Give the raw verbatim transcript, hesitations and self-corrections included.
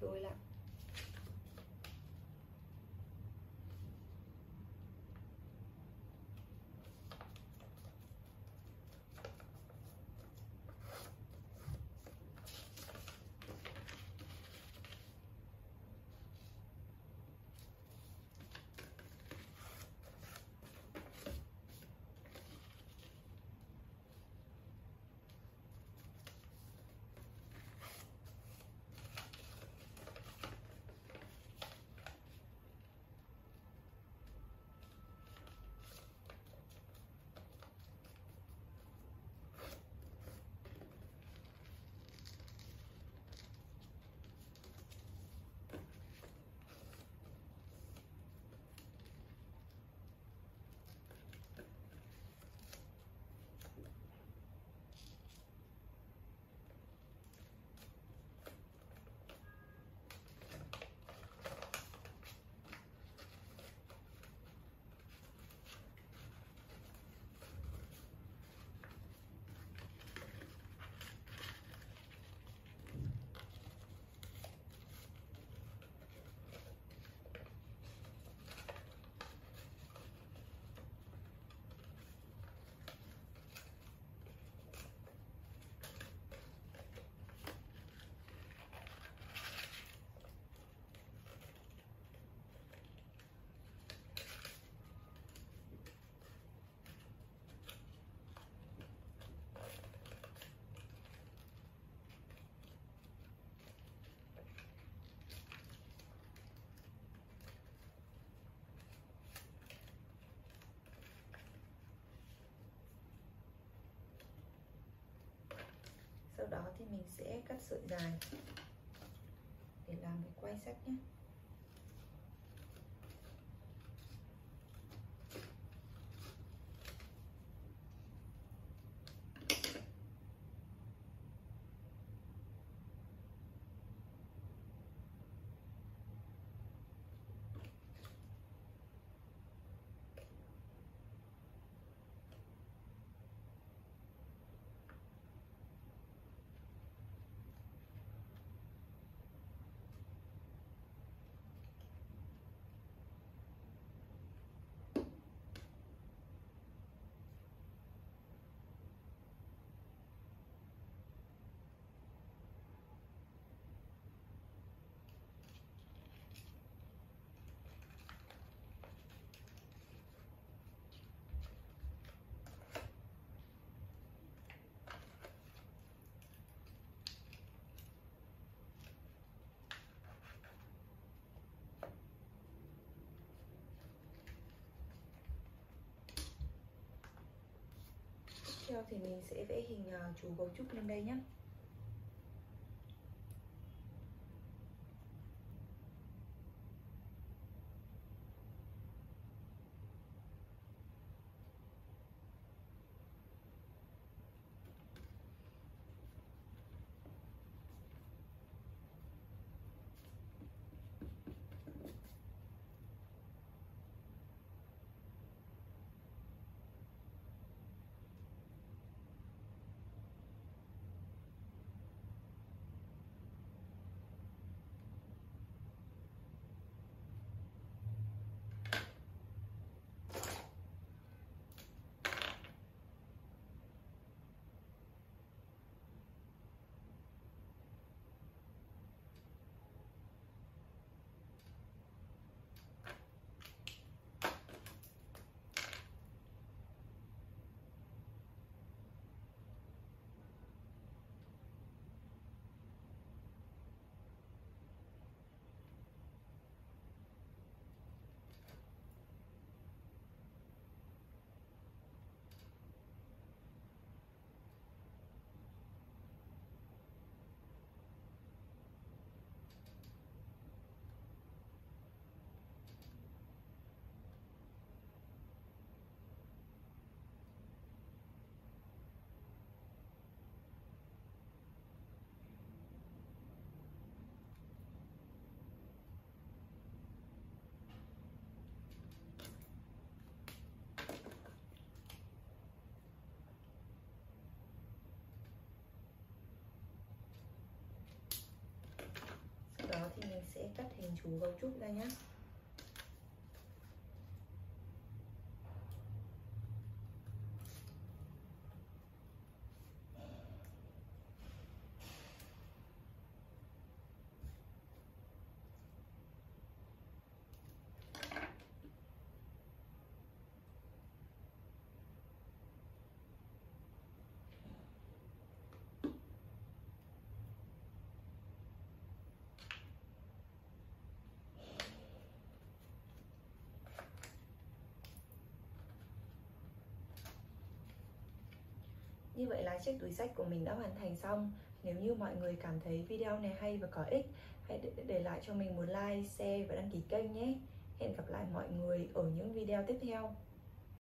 đôi lại. Sau đó thì mình sẽ cắt sợi dài để làm cái quai sách nhé. Tiếp theo thì mình sẽ vẽ hình chú gấu trúc lên đây nhé. thì mình sẽ cắt hình chú gấu trúc ra nhé. Như vậy là chiếc túi xách của mình đã hoàn thành xong. Nếu như mọi người cảm thấy video này hay và có ích, hãy để, để lại cho mình một like, share và đăng ký kênh nhé. Hẹn gặp lại mọi người ở những video tiếp theo.